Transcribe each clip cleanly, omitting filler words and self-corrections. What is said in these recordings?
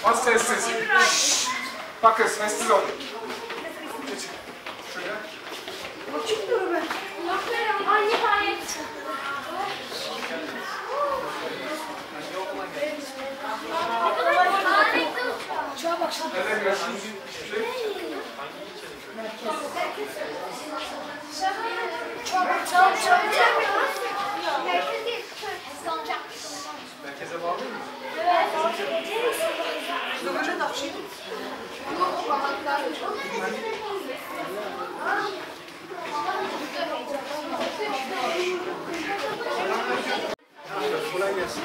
Az sessiz. Bakın sessiz olun. Geçin. Şöyle. Açık dur be. Ay nihayet. Uçağa bak şimdi. Nereden gidiyorsunuz? Merkeze bağlı mı? Evet. Kolay gelsin.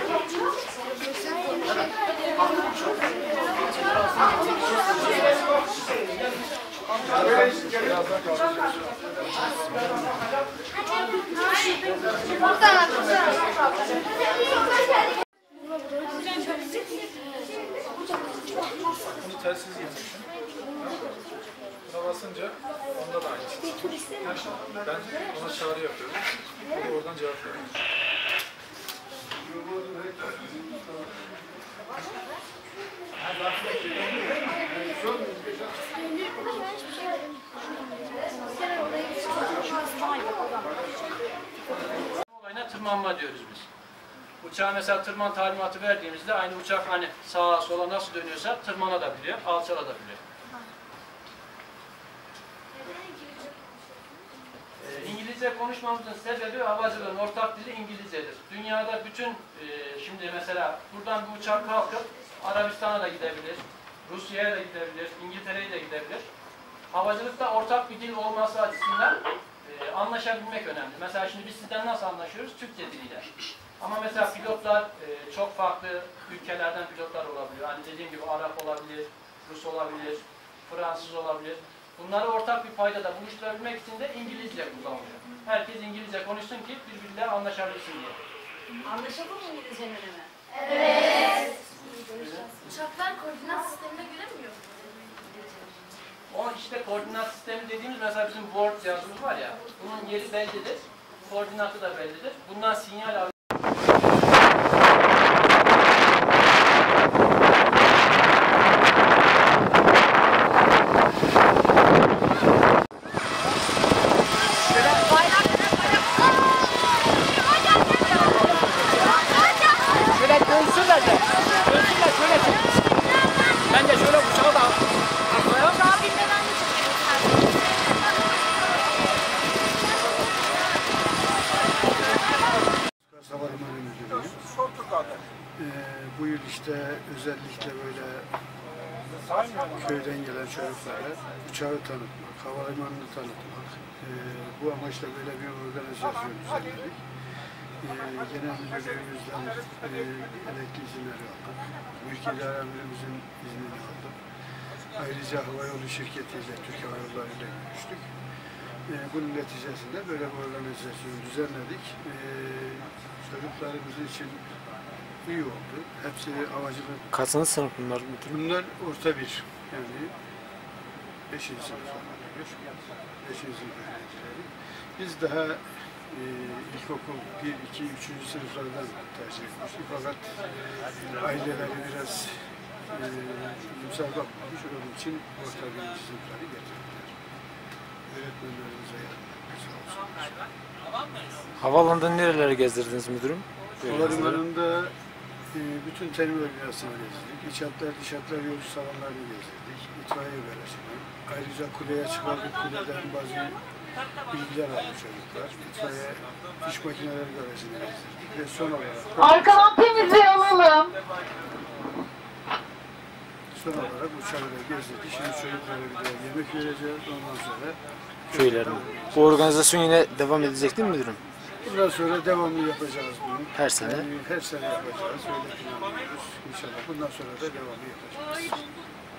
Bunu telsiz getirsin. Buna basınca onda da aynısı. Ben ona çağrı yapıyorum. O da oradan cevap veriyor. Olayına tırmanma diyoruz biz. Uçağa mesela tırman talimatı verdiğimizde aynı uçak hani sağa sola nasıl dönüyorsa tırmanabiliyor, alçalabiliyor. İngilizce konuşmamızın sebebi havacılığın ortak dili İngilizcedir. Dünyada bütün şimdi mesela buradan bir uçak kalkıp Arabistan'a da gidebilir, Rusya'ya da gidebilir, İngiltere'ye de gidebilir. Havacılıkta ortak bir dil olması açısından anlaşabilmek önemli. Mesela şimdi biz sizden nasıl anlaşıyoruz? Türkçe diliyle. Ama mesela pilotlar çok farklı ülkelerden pilotlar olabiliyor. Hani dediğim gibi Arap olabilir, Rus olabilir, Fransız olabilir. Bunları ortak bir paydada buluşturabilmek için de İngilizce kullanılıyor. Herkes İngilizce konuşsun ki birbiriyle anlaşabilsin diye. Anlaşıldı mı İngilizcenin önemi? Evet. Uçaklar koordinat sistemine göre mi yok? O işte koordinat sistemi dediğimiz mesela bizim board cihazımız var ya, bunun yeri bellidir, koordinatı da bellidir. Bundan sinyal alıyor. Şöyle dönsünler de. Dönsünler şöyle çek. Ben de şöyle uçağı da arkaya. Daha bilmeden de Havalimanı Müdürü'yüm. Bu yıl işte özellikle böyle köyden gelen çocuklara uçağı tanıtmak, havalimanını tanıtmak, bu amaçla böyle bir organizasyon düzenledik. Genel müdürlüğümüzden gerekli izinleri aldık. Mülk İdare Amirimizin iznini aldık. Ayrıca havayolu şirketiyle, Türk Hava Yolları ile görüştük. Bunun neticesinde böyle bir organizasyon düzenledik. Çocuklarımız için iyi oldu. Hepsi havacılık. Kaçıncı sınıf bunlar? Bunlar orta bir, yani 5. sınıf oluyor. 5. sınıf öğrencileri. Biz daha ilkokul 1, 2, 3. sınıflardan tercih etmiştik. Fakat aileleri biraz iyimser bakmamış. Onun için orta 1. sınıfları getirdiler. Öğretmenlerimize yardımcı olsunlar. Havaalanında nereleri gezdirdiniz müdürüm? Havalimanında bütün terminal binasını gezdirdik. İç hatlar, dış hatlar yolcu salonlarını gezdirdik. İtfaiye garajını. Ayrıca kuleye çıkardık. Kuleden bazı bilgiler aldı çocuklar. İtfaiye iş makineleri garajını gezdirdik. Ve son olarak... Arkadan temizle alalım. Son olarak uçağı da gezdirdik. Şimdi çocuklara bir de yemek vereceğiz. Ondan sonra... Köylerine. Bu organizasyon yine devam edecek değil mi müdürüm? Bundan sonra devamlı yapacağız bunu. Her sene. Yani her sene yapacağız. Öyle planlıyoruz. İnşallah bundan sonra da devamlı yapacağız.